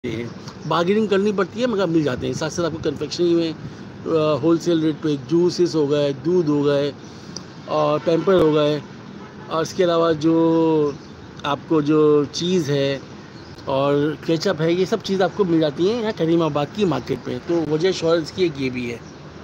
हैं, बार्गेनिंग करनी पड़ती है मगर मिल जाते हैं। साथ साथ आपको कन्फेक्शनरी में होलसेल रेट पे जूसेस हो गए, दूध हो गए और पैम्पर हो गए, और इसके अलावा जो आपको जो चीज़ है और केचप है, ये सब चीज़ आपको मिल जाती हैं यहाँ करीमाबाद की मार्केट में। तो वजह शोहरत की एक ये भी है।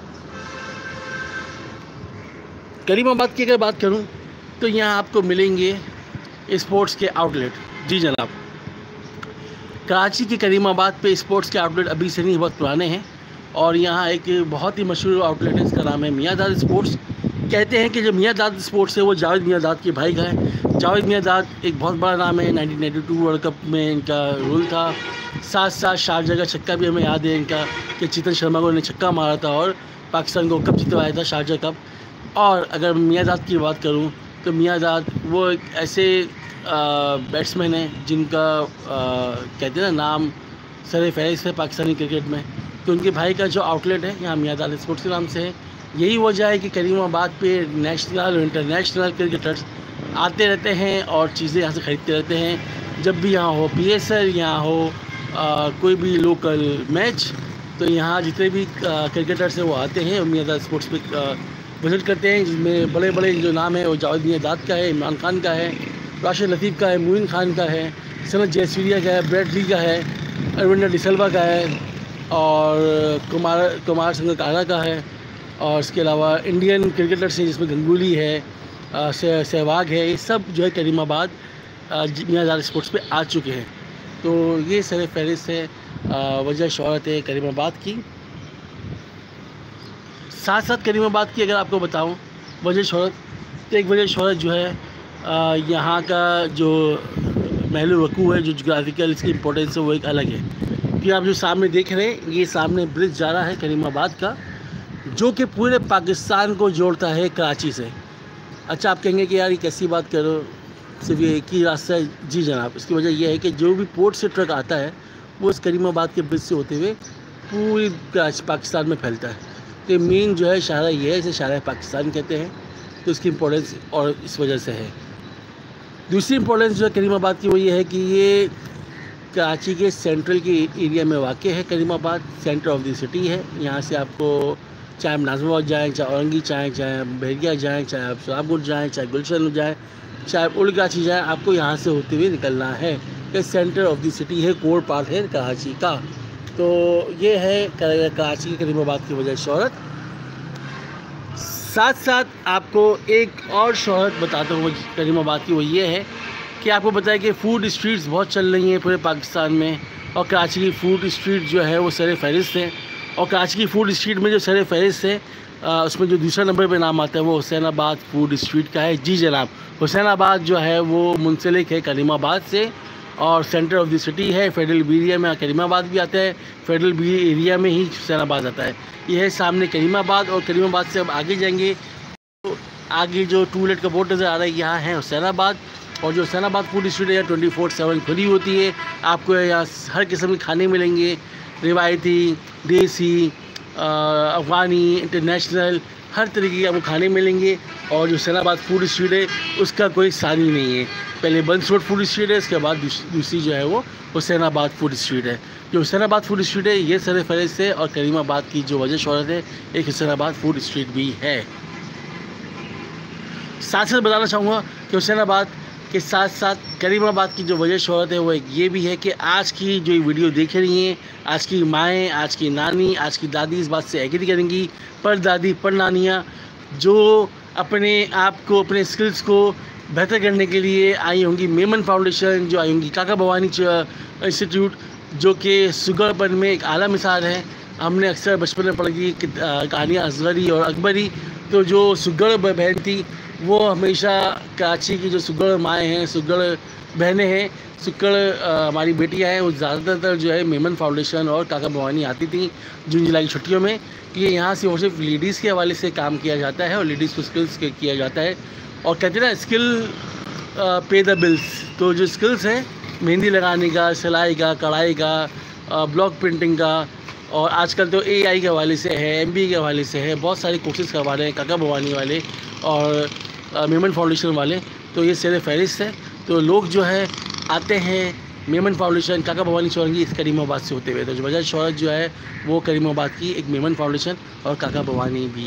करीमाबाद की अगर बात करूँ तो यहाँ आपको मिलेंगे स्पोर्ट्स के आउटलेट। जी जनाब, कराची के करीमाबाद पे स्पोर्ट्स के आउटलेट अभी से नहीं, बहुत पुराने हैं। और यहाँ एक बहुत ही मशहूर आउटलेट है, इसका नाम है मियाँ दाद स्पोर्ट्स। कहते हैं कि जो मियाँ दाद स्पोर्ट्स है वो जावेद मियाँ दाद के भाई का है। जावेद मियाँ दाद एक बहुत बड़ा नाम है, 1992 वर्ल्ड कप में इनका रोल था। साथ साथ शारजा का छक्का भी हमें याद है इनका, कि चेतन शर्मा को इन्हें छक्का मारा था और पाकिस्तान को कप जितवाया था, शारजा कप। और अगर मियाँ दाद की बात करूँ तो मियाँ दाद वो एक ऐसे बैट्समैन हैं जिनका कहते हैं ना नाम सर फहरिस्त है पाकिस्तानी क्रिकेट में। तो उनके भाई का जो आउटलेट है यहाँ मियाँ दाद स्पोर्ट्स के नाम से है। यही वजह है कि करीमाबाद पे नेशनल और इंटरनेशनल क्रिकेटर्स आते रहते हैं और चीज़ें यहाँ से ख़रीदते रहते हैं। जब भी यहाँ हो PSL, यहाँ हो कोई भी लोकल मैच, तो यहाँ जितने भी क्रिकेटर्स हैं वो आते हैं और मियाँ दाद स्पोर्ट्स पे विज़िट करते हैं। जिसमें बड़े बड़े जो नाम है वो जावेद मियाँ दाद का है, इमरान खान का है, राशिद लतीफ़ का है, मोइन खान का है, सनत जयसूर्या का है, ब्रैड ली का है, अरविंदर डिसल्वा का है और कुमार संगकारा का है। और इसके अलावा इंडियन क्रिकेटर्स हैं जिसमें गंगुली है, सहवाग है। ये सब जो है करीमाबाद मियाँ दाद स्पोर्ट्स पे आ चुके हैं। तो ये सर फहरिस्त है वजह शोहरत है करीमाबाद की। साथ साथ करीमाबाद की अगर आपको बताऊं वजह शोहरत, तो एक वजह शोहरत जो है यहाँ का जो महल वकूफ़ है, जो जोग्राफिकल इसकी इम्पोर्टेंस है वो एक अलग है। कि आप जो सामने देख रहे हैं, ये सामने ब्रिज जा रहा है करीमाबाद का, जो कि पूरे पाकिस्तान को जोड़ता है कराची से। अच्छा, आप कहेंगे कि यार ये कैसी बात करो, सिर्फ ये एक ही रास्ता है। जी जनाब, इसकी वजह यह है कि जो भी पोर्ट से ट्रक आता है वो इस करीमाबाद के ब्रिज से होते हुए पूरी पाकिस्तान में फैलता है। तो मेन जो है शाहरा ये है, इसे शाहरा पाकिस्तान कहते हैं। तो इसकी इम्पोर्टेंस और इस वजह से है। दूसरी इम्पोर्टेंस जो है करीमाबाद की वो ये है कि ये कराची के सेंट्रल के एरिया में वाक़ है। Karimabad center of the city है। यहाँ से आपको चाहे आप नाज़िमाबाद जाएँ, चाहे औरंगी जाएँ, चाहे आप बहरिया जाएँ, चाहे आप सोलापुर जाएँ, चाहे गुलशन जाएँ, चाहे आप ओल्ड कराची जाएँ, आपको यहाँ से होते हुए निकलना है। ये सेंटर ऑफ द सिटी है, कोर पार्ट है कराची का। तो ये है कराची के करीमाबाद की वजह शोहरत। साथ साथ आपको एक और शोहरत बताता हूँ करीमाबाद की, वो ये है कि आपको पता है कि फ़ूड स्ट्रीट्स बहुत चल रही हैं पूरे पाकिस्तान में, और कराची की फ़ूड स्ट्रीट जो है वो सर फहरिस्त है। और कराची की फ़ूड स्ट्रीट में जो सर फहरिस्त है उसमें जो दूसरा नंबर पे नाम आता है वो हुसैनाबाद फ़ूड स्ट्रीट का है। जी जनाब, हुसैनाबाद जो है वो मुंसलिक है करीमाबाद से और सेंटर ऑफ द सिटी है। फेडरल बी एरिया में करीमाबाद भी आता है, फेडरल बी एरिया में ही हुसैनाबाद आता है। ये है सामने करीमाबाद, और करीमाबाद से अब आगे जाएंगे तो आगे जो टूलेट का बोर्ड नज़र आ रहा है यहाँ है हुसैनाबाद। और जो हुसैनाबाद फूड स्ट्रीट है 24/7 खुली होती है। आपको यहाँ हर किस्म के खाने मिलेंगे, रिवायती, देसी, अफ़गानी, इंटरनेशनल, हर तरीके के आपको खाने मिलेंगे। और जो हुसैनाबाद फूड स्ट्रीट है उसका कोई सानी नहीं है। पहले बंस रोड फूड स्ट्रीट है, इसके बाद दूसरी जो है वो हुसैनाबाद फूड स्ट्रीट है। जो हुसैनाबाद फूड स्ट्रीट है ये सर फहरिस्त है, और करीमाबाद की जो वजह शोहरत है एक हुसैनाबाद फूड स्ट्रीट भी है। साथ साथ बताना चाहूँगा कि हुसैनाबाद के साथ साथ करीमाबाद की जो वजह शोहरत है वो एक ये भी है कि आज की जो वीडियो देख रही हैं, आज की माएँ, आज की नानी, आज की दादी इस बात से एग्री करेंगी, पर दादी पर नानियाँ जो अपने आप को, अपने स्किल्स को बेहतर करने के लिए आई होंगी मेमन फाउंडेशन, जो आई होंगी काका भवानी इंस्टीट्यूट, जो कि सुगरपन में एक आला मिसाल है। हमने अक्सर बचपन में पढ़ी कहानियाँ असगरी और अकबरी। तो जो सुगर बहन थी वो हमेशा कराची की जो सुगर माएँ हैं, सुगर बहनें हैं, सुगर हमारी बेटियां हैं, वो ज़्यादातर जो है मेमन फाउंडेशन और काका भवानी आती थी जून जुलाई की छुट्टियों में। ये यहाँ से और सिर्फ लेडीज़ के हवाले से काम किया जाता है और लेडीज़ को स्किल्स किया जाता है। और कहते हैं ना स्किल पे द बिल्स। तो जो स्किल्स हैं मेहंदी लगाने का, सिलाई का, कढ़ाई का, ब्लॉक प्रिंटिंग का, और आजकल तो AI के हवाले से है, MBA के हवाले से है, बहुत सारे कोर्सेज़ करवा रहे हैं काका भवानी वाले और मेमन फाउंडेशन वाले। तो ये सर फहरिस्त है। तो लोग जो है आते हैं मेमन फाउंडेशन, काका भवानी चौरंगी इस करीमाबाद से होते हुए। तो बजाज शौहरत जो है वो करीमाबाद की एक मेमन फाउंडेशन और काका भवानी भी